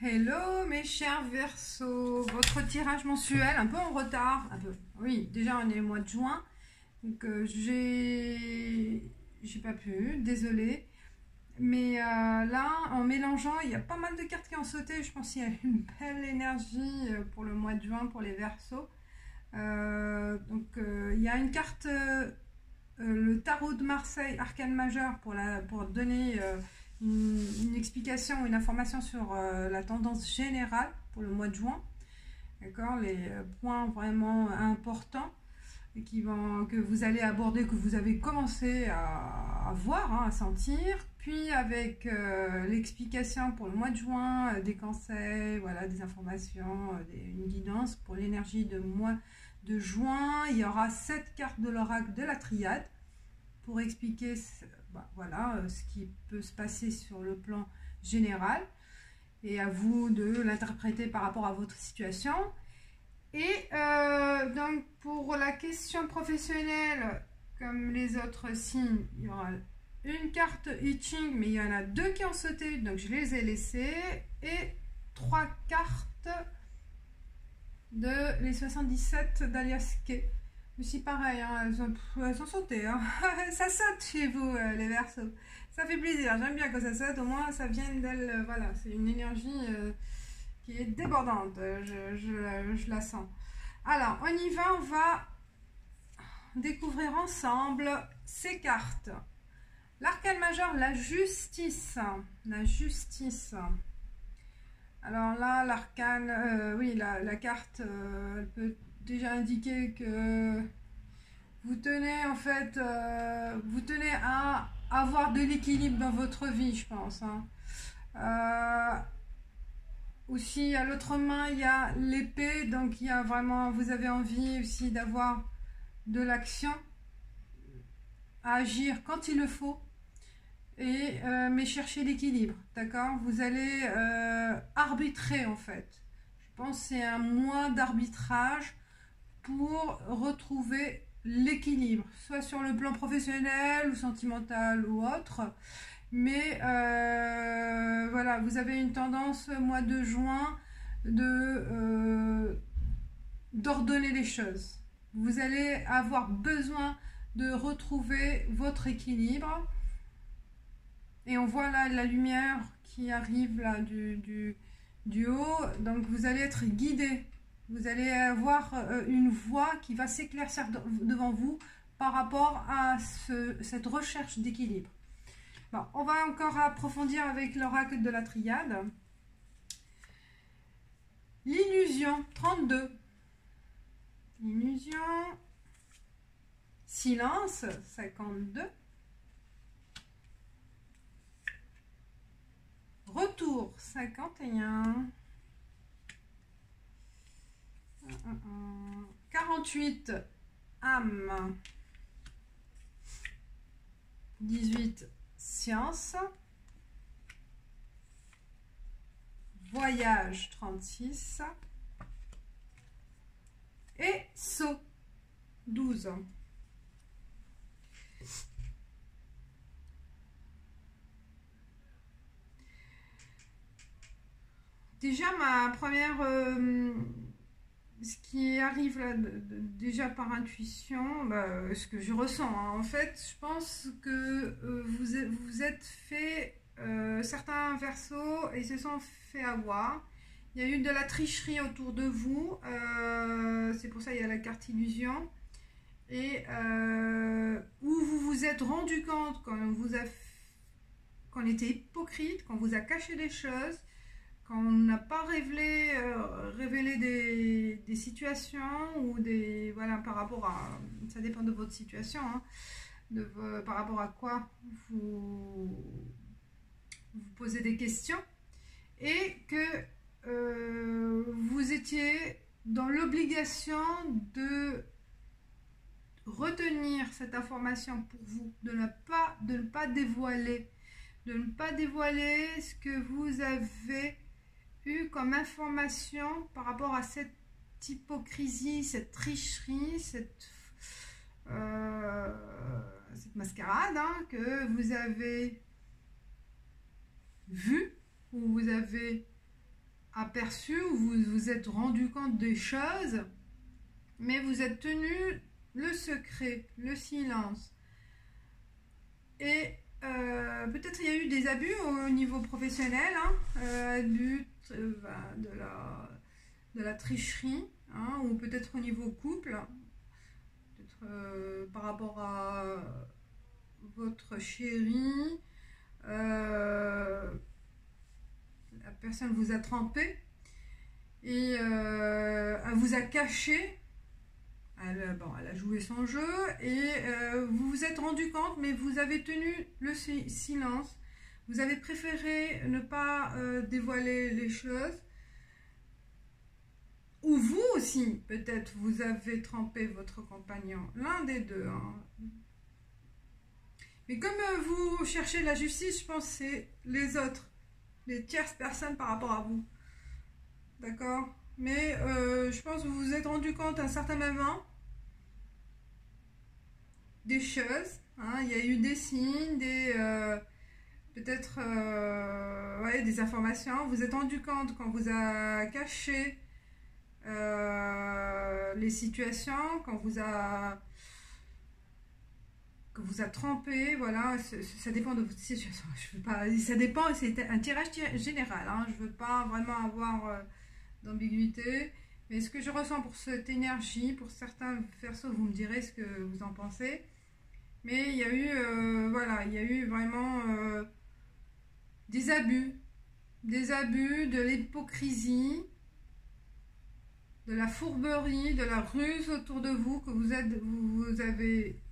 Hello mes chers Verseaux, votre tirage mensuel un peu en retard, un peu. Oui, déjà on est au mois de juin, donc j'ai pas pu, désolée. Mais là, en mélangeant, il y a pas mal de cartes qui ont sauté. Je pense qu'il y a une belle énergie pour le mois de juin pour les Verseaux. Il y a une carte, le tarot de Marseille, arcane majeur, pour donner une explication, une information sur la tendance générale pour le mois de juin. D'accord, les points vraiment importants que vous allez aborder, que vous avez commencé à voir, hein, à sentir. Puis avec l'explication pour le mois de juin, des conseils, voilà, des informations, une guidance pour l'énergie de mois de juin. Il y aura 7 cartes de l'oracle de la triade pour expliquer voilà, ce qui peut se passer sur le plan général. Et à vous de l'interpréter par rapport à votre situation. Et donc pour la question professionnelle, comme les autres signes, il y aura une carte I Ching, mais il y en a 2 qui ont sauté, donc je les ai laissées, et 3 cartes de les 77 d'Alias Kay. Aussi pareil, hein, elles ont sauté, hein. Ça saute chez vous les Verseaux, ça fait plaisir, j'aime bien quand ça saute, au moins ça vient d'elle, voilà, c'est une énergie qui est débordante, je la sens. Alors, on y va, on va découvrir ensemble ces cartes. L'arcane majeur, la justice. La justice. Alors là, l'arcane, oui, la carte, elle peut déjà indiquer que vous tenez en fait, vous tenez à avoir de l'équilibre dans votre vie, je pense, hein. Aussi, à l'autre main, il y a l'épée, donc il y a vraiment, vous avez envie aussi d'avoir de l'action, à agir quand il le faut, et mais chercher l'équilibre, d'accord? Vous allez arbitrer en fait. Je pense que c'est un mois d'arbitrage pour retrouver l'équilibre, soit sur le plan professionnel ou sentimental ou autre. Mais voilà, vous avez une tendance au mois de juin d'ordonner les choses. Vous allez avoir besoin de retrouver votre équilibre. Et on voit là la lumière qui arrive là du haut. Donc vous allez être guidé. Vous allez avoir une voie qui va s'éclaircir devant vous par rapport à cette recherche d'équilibre. Bon, on va encore approfondir avec l'oracle de la triade. L'illusion, 32. Illusion. Silence, 52. Retour, 51. 48. Âme. 18. Science. Voyage, 36. Et saut, 12. Déjà, ma première, ce qui arrive là, déjà par intuition, ce que je ressens, hein, en fait, je pense que vous êtes fait, certains Verseaux, ils se sont fait avoir. Il y a eu de la tricherie autour de vous, c'est pour ça il y a la carte illusion, et où vous vous êtes rendu compte qu'on était hypocrite, qu'on vous a caché des choses, qu'on n'a pas révélé des situations ou des, voilà, par rapport à, ça dépend de votre situation, hein, par rapport à quoi vous posez des questions, et que vous étiez dans l'obligation de retenir cette information pour vous, de ne pas dévoiler, ce que vous avez eu comme information par rapport à cette hypocrisie, cette tricherie, cette mascarade, hein, que vous avez vue, ou vous avez aperçu ou vous vous êtes rendu compte des choses, mais vous êtes tenu le secret, le silence. Et peut-être il y a eu des abus au niveau professionnel, abus de la tricherie, ou peut-être au niveau couple, peut-être par rapport à votre chéri, la personne vous a trompé et elle vous a caché. Elle a joué son jeu et vous vous êtes rendu compte, mais vous avez tenu le silence. Vous avez préféré ne pas dévoiler les choses. Ou vous aussi, peut-être, vous avez trompé votre compagnon. L'un des deux. Mais comme vous cherchez la justice, je pense que c'est les autres, les tierces personnes par rapport à vous. D'accord? Mais je pense que vous vous êtes rendu compte à un certain moment des choses. Il y a eu des signes, peut-être des informations. Vous vous êtes rendu compte quand vous a caché les situations, quand vous a trompé, voilà, ça dépend de votre situation. Je veux pas, ça dépend, c'est un tirage général, je veux pas vraiment avoir d'ambiguïté, mais ce que je ressens pour cette énergie, pour certains Verseaux, vous me direz ce que vous en pensez, mais il y a eu, il y a eu vraiment des abus, de l'hypocrisie, de la fourberie, de la ruse autour de vous, que vous avez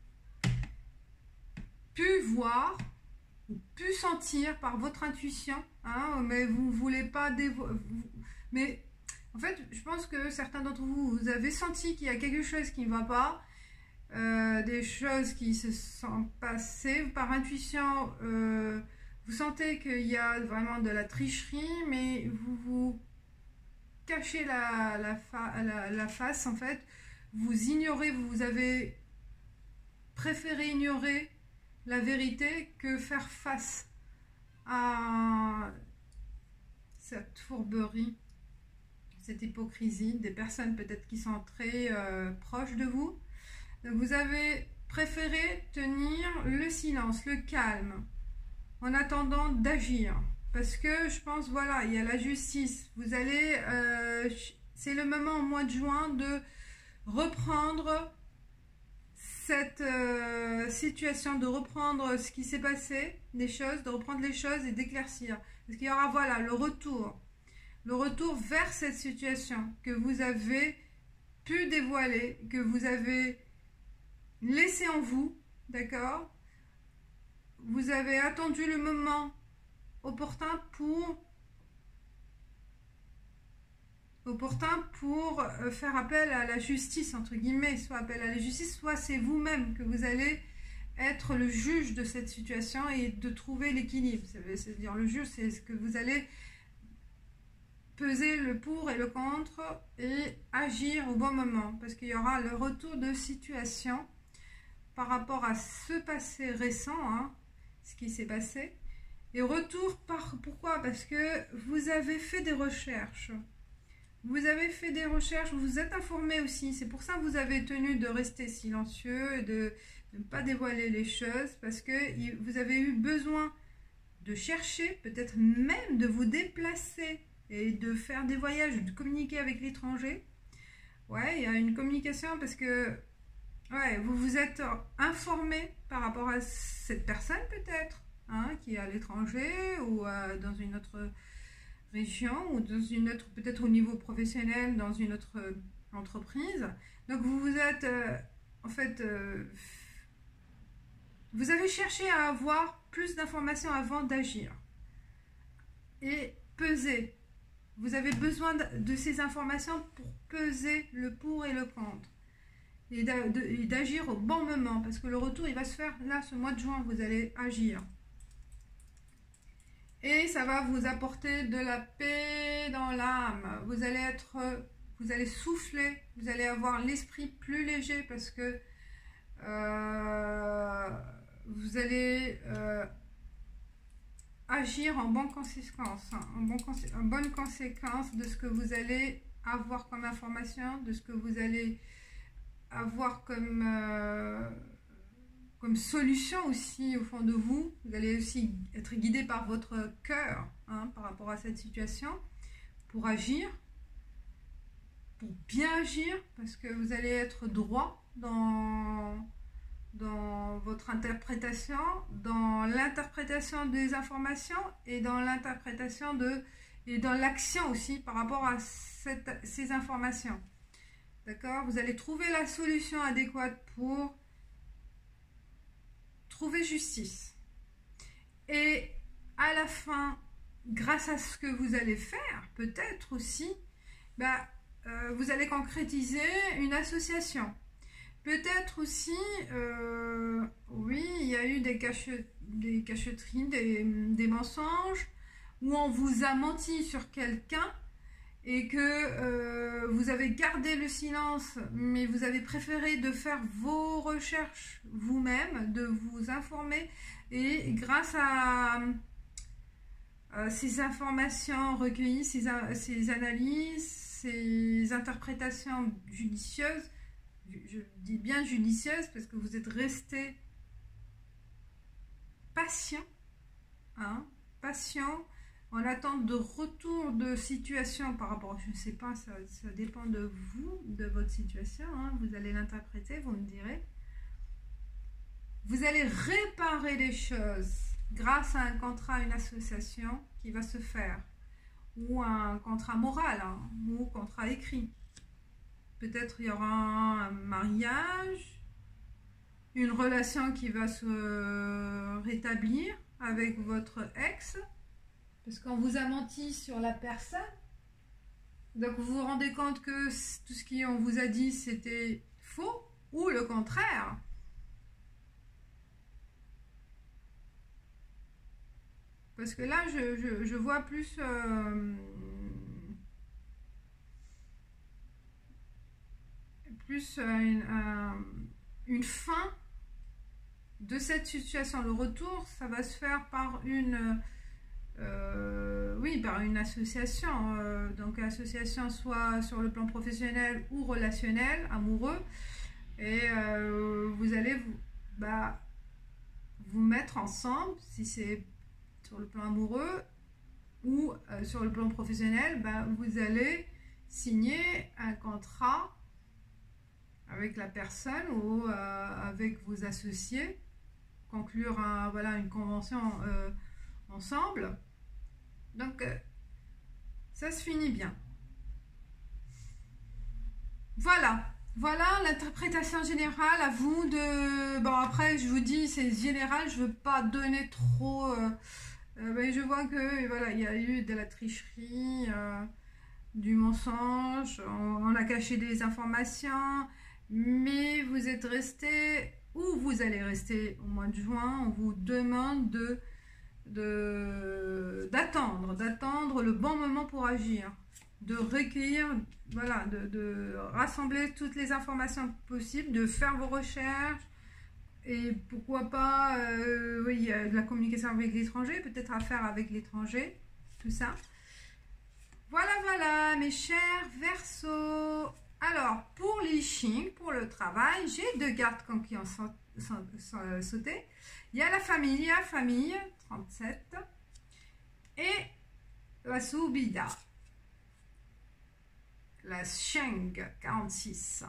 pu voir ou pu sentir par votre intuition, mais vous ne voulez pas mais en fait, je pense que certains d'entre vous, vous avez senti qu'il y a quelque chose qui ne va pas, des choses qui se sont passées par intuition, vous sentez qu'il y a vraiment de la tricherie, mais vous cachez la face, en fait, vous ignorez, vous avez préféré ignorer la vérité que faire face à cette fourberie, cette hypocrisie des personnes peut-être qui sont très proches de vous. Donc vous avez préféré tenir le silence, le calme, en attendant d'agir. Parce que je pense, voilà, il y a la justice. Vous allez, c'est le moment au mois de juin de reprendre cette situation, de reprendre ce qui s'est passé, des choses, de reprendre les choses et d'éclaircir. Parce qu'il y aura, voilà, le retour vers cette situation que vous avez pu dévoiler, que vous avez laissé en vous, d'accord? Vous avez attendu le moment opportun pour faire appel à la justice, entre guillemets, soit appel à la justice, soit c'est vous-même que vous allez être le juge de cette situation et de trouver l'équilibre. C'est-à-dire le juge, c'est ce que vous allez peser le pour et le contre et agir au bon moment, parce qu'il y aura le retour de situation par rapport à ce passé récent, ce qui s'est passé. Et retour pourquoi? Parce que vous avez fait des recherches. Vous avez fait des recherches, vous vous êtes informé aussi. C'est pour ça que vous avez tenu de rester silencieux et de ne pas dévoiler les choses, parce que vous avez eu besoin de chercher, peut-être même de vous déplacer et de faire des voyages, de communiquer avec l'étranger. Ouais, il y a une communication parce que vous vous êtes informé par rapport à cette personne peut-être, qui est à l'étranger ou dans une autre région ou dans une autre, peut-être au niveau professionnel, dans une autre entreprise. Donc vous vous êtes, vous avez cherché à avoir plus d'informations avant d'agir et peser. Vous avez besoin de ces informations pour peser le pour et le contre et d'agir au bon moment, parce que le retour il va se faire là ce mois de juin. Vous allez agir et ça va vous apporter de la paix dans l'âme. Vous allez souffler, vous allez avoir l'esprit plus léger, parce que vous allez agir en bonne conséquence, hein, en bonne conséquence de ce que vous allez avoir comme information, de ce que vous allez avoir comme solution aussi au fond de vous. Vous allez aussi être guidé par votre cœur, hein, par rapport à cette situation, pour agir, pour bien agir, parce que vous allez être droit dans votre interprétation, dans l'interprétation des informations et dans l'interprétation et dans l'action aussi par rapport à ces informations. D'accord? Vous allez trouver la solution adéquate pour trouver justice. Et à la fin, grâce à ce que vous allez faire, peut-être aussi, vous allez concrétiser une association. Peut-être aussi, oui, il y a eu des cacheteries, des mensonges, où on vous a menti sur quelqu'un et que vous avez gardé le silence, mais vous avez préféré de faire vos recherches vous-même, de vous informer, et grâce à ces informations recueillies, ces analyses, ces interprétations judicieuses, je dis bien judicieuses parce que vous êtes resté patient, hein, patient, en attente de retour de situation par rapport, je ne sais pas, ça dépend de vous, de votre situation, hein, vous allez l'interpréter, vous me direz. Vous allez réparer les choses grâce à un contrat, une association qui va se faire, ou un contrat moral, hein, ou contrat écrit. Peut-être il y aura un mariage, une relation qui va se rétablir avec votre ex, parce qu'on vous a menti sur la personne. Donc vous vous rendez compte que tout ce qu'on vous a dit c'était faux, ou le contraire. Parce que là, je vois plus une fin de cette situation. Le retour, ça va se faire par par une association. Donc, association soit sur le plan professionnel ou relationnel, amoureux. Et vous allez vous mettre ensemble, si c'est sur le plan amoureux ou sur le plan professionnel, vous allez signer un contrat avec la personne ou avec vos associés, conclure une convention ensemble. Donc ça se finit bien. Voilà l'interprétation générale. À vous de... Bon, après je vous dis c'est général, je veux pas donner trop je vois que voilà, il y a eu de la tricherie, du mensonge, on a caché des informations, mais vous êtes resté, ou vous allez rester au mois de juin. On vous demande d'attendre le bon moment pour agir, de recueillir, voilà, de rassembler toutes les informations possibles, de faire vos recherches. Et pourquoi pas, il y a de la communication avec l'étranger, peut-être à faire avec l'étranger, tout ça. Voilà, mes chers Verseaux. Alors, pour l'I-Ching, pour le travail, j'ai 2 cartes qui ont sauté. Il y a la famille, 37, et la Subida, la Sheng, 46.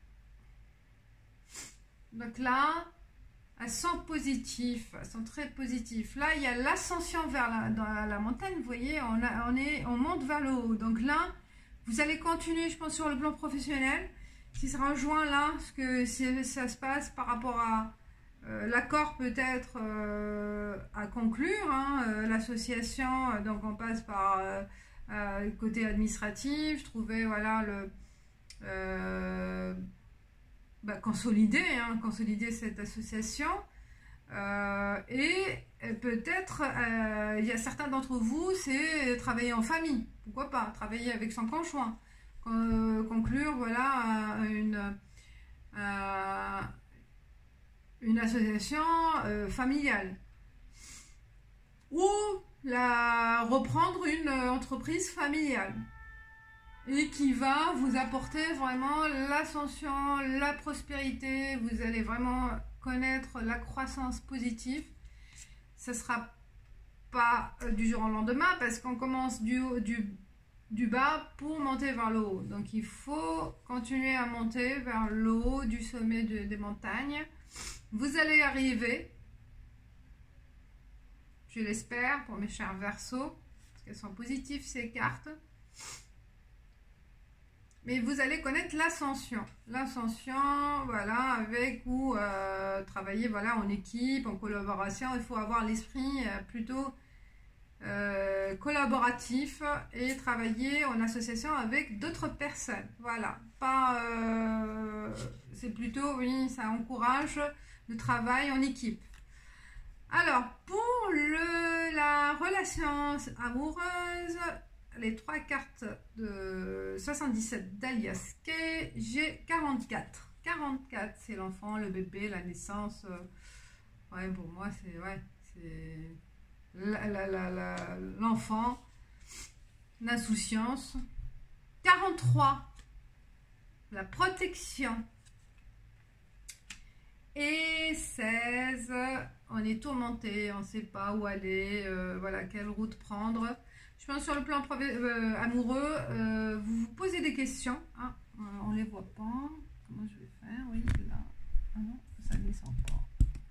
Donc là, elles sont positives, elles sont très positives. Là, il y a l'ascension vers dans la montagne, vous voyez, on monte vers le haut. Donc là, vous allez continuer, je pense, sur le plan professionnel. Si ça rejoint là, ce que ça se passe par rapport à l'accord peut-être à conclure, hein, l'association, donc on passe par le côté administratif. Je trouvais, voilà, consolider cette association, et peut-être il y a certains d'entre vous, c'est travailler en famille, pourquoi pas travailler avec son conjoint, conclure, voilà, une association familiale, ou reprendre une entreprise familiale et qui va vous apporter vraiment l'ascension, la prospérité. Vous allez vraiment connaître la croissance positive. Ce sera pas du jour au lendemain parce qu'on commence du bas pour monter vers le haut. Donc il faut continuer à monter vers le haut du sommet des montagnes. Vous allez arriver, je l'espère, pour mes chers Verseaux, parce qu'elles sont positives ces cartes. Mais vous allez connaître l'ascension. L'ascension, voilà, avec ou travailler voilà, en équipe, en collaboration. Il faut avoir l'esprit plutôt collaboratif et travailler en association avec d'autres personnes. Voilà, pas c'est plutôt, oui, ça encourage le travail en équipe. Alors, pour la relation amoureuse, les 3 cartes de 77 d'Alias Kay, j'ai 44. 44, c'est l'enfant, le bébé, la naissance. Ouais, pour moi, c'est l'enfant, l'insouciance. 43, la protection. Et 16, on est tourmenté, on ne sait pas où aller, voilà, quelle route prendre. Je pense sur le plan amoureux, vous vous posez des questions. Ah, on ne les voit pas. Comment je vais faire? Oui, c'est là. Ah non, ça descend pas.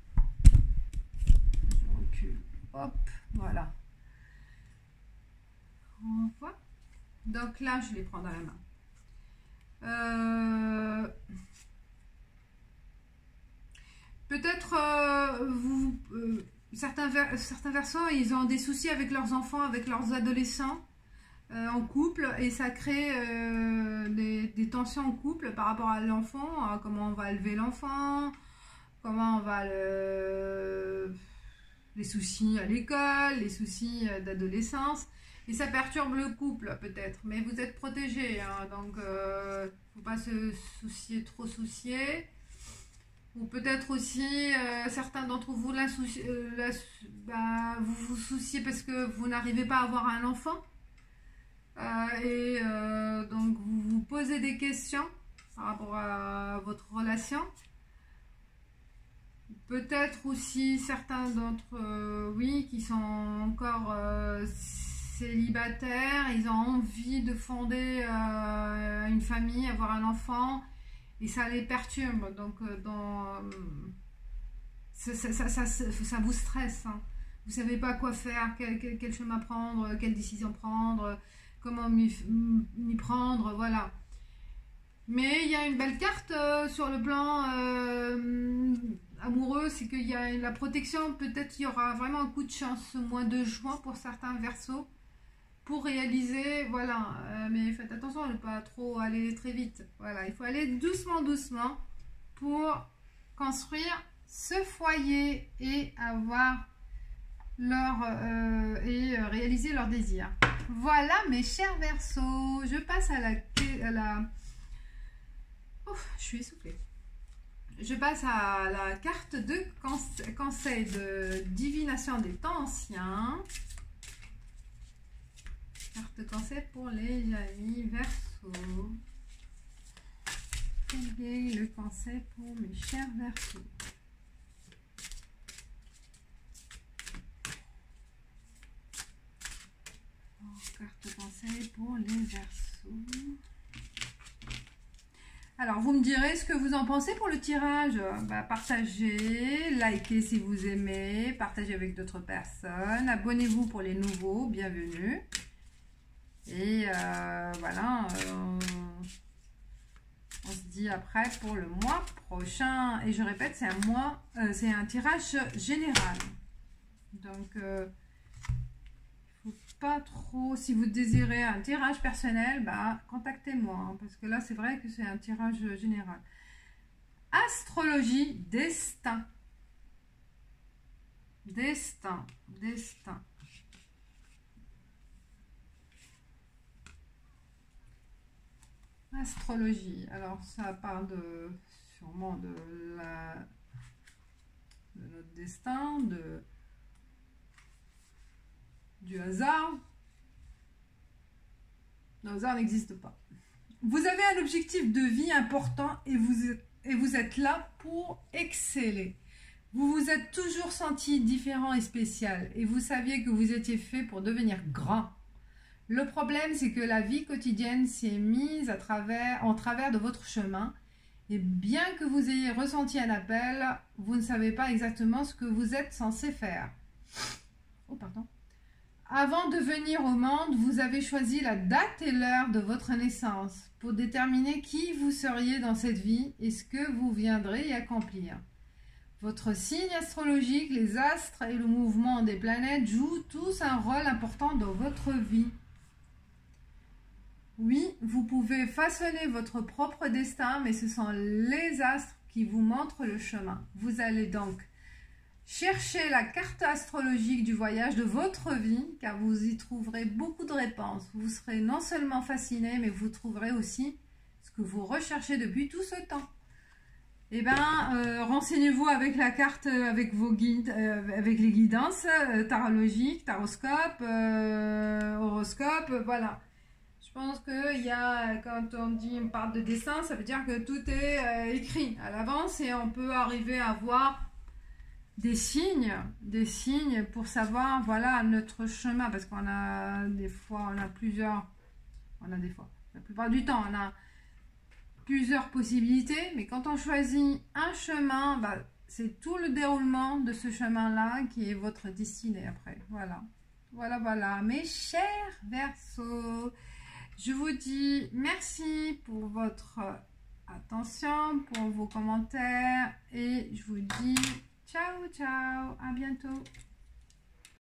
Je recule. Hop, voilà. On voit. Donc là, je les prends dans la main. Peut-être certains Verseaux, ils ont des soucis avec leurs enfants, avec leurs adolescents en couple, et ça crée des tensions en couple par rapport à l'enfant, comment on va élever l'enfant, comment on va les soucis à l'école, les soucis d'adolescence, et ça perturbe le couple peut-être, mais vous êtes protégés, hein, donc il ne faut pas se trop soucier. Ou peut-être aussi, certains d'entre vous, vous vous souciez parce que vous n'arrivez pas à avoir un enfant. Donc, vous vous posez des questions par rapport à votre relation. Peut-être aussi certains d'entre oui, qui sont encore célibataires. Ils ont envie de fonder une famille, avoir un enfant. Et ça les perturbe, donc ça vous stresse. Hein. Vous ne savez pas quoi faire, quel chemin prendre, quelle décision prendre, comment m'y prendre, voilà. Mais il y a une belle carte sur le plan amoureux, c'est qu'il y a la protection. Peut-être qu'il y aura vraiment un coup de chance ce mois de juin pour certains Verseaux. Pour réaliser, voilà, mais faites attention à ne pas trop aller très vite. Voilà, il faut aller doucement, doucement pour construire ce foyer et avoir réaliser leurs désirs. Voilà, mes chers Verseaux, je passe à la... Ouf, je suis essoufflée. Je passe à la carte de conseil de divination des temps anciens. Carte conseil pour les amis Verseaux. Quel est le conseil pour mes chers Verseaux? Carte conseil pour les Verseaux. Alors, vous me direz ce que vous en pensez pour le tirage. Bah, partagez, likez si vous aimez, partagez avec d'autres personnes. Abonnez-vous pour les nouveaux, bienvenue. Et voilà, on se dit après pour le mois prochain. Et je répète, c'est un tirage général. Donc, faut pas trop, si vous désirez un tirage personnel, bah, contactez-moi. Hein, parce que là, c'est vrai que c'est un tirage général. Astrologie, destin. Destin, destin. Astrologie, alors ça parle sûrement de notre destin, du hasard. Le hasard n'existe pas. Vous avez un objectif de vie important et vous êtes là pour exceller. Vous vous êtes toujours senti différent et spécial et vous saviez que vous étiez fait pour devenir grand. Le problème, c'est que la vie quotidienne s'est mise en travers de votre chemin et bien que vous ayez ressenti un appel, vous ne savez pas exactement ce que vous êtes censé faire. Oh, pardon. Avant de venir au monde, vous avez choisi la date et l'heure de votre naissance pour déterminer qui vous seriez dans cette vie et ce que vous viendrez y accomplir. Votre signe astrologique, les astres et le mouvement des planètes jouent tous un rôle important dans votre vie. Oui, vous pouvez façonner votre propre destin, mais ce sont les astres qui vous montrent le chemin. Vous allez donc chercher la carte astrologique du voyage de votre vie, car vous y trouverez beaucoup de réponses. Vous serez non seulement fasciné, mais vous trouverez aussi ce que vous recherchez depuis tout ce temps. Eh bien, renseignez-vous avec la carte, avec vos guides, avec les guidances tarologiques, taroscope, horoscope, voilà. Je pense que quand on parle de dessin, ça veut dire que tout est écrit à l'avance et on peut arriver à voir des signes pour savoir, voilà, notre chemin, parce qu'on a des fois, la plupart du temps, on a plusieurs possibilités, mais quand on choisit un chemin, bah, c'est tout le déroulement de ce chemin-là qui est votre destinée après, voilà. Voilà, mes chers Verseaux, je vous dis merci pour votre attention, pour vos commentaires, et je vous dis ciao, à bientôt.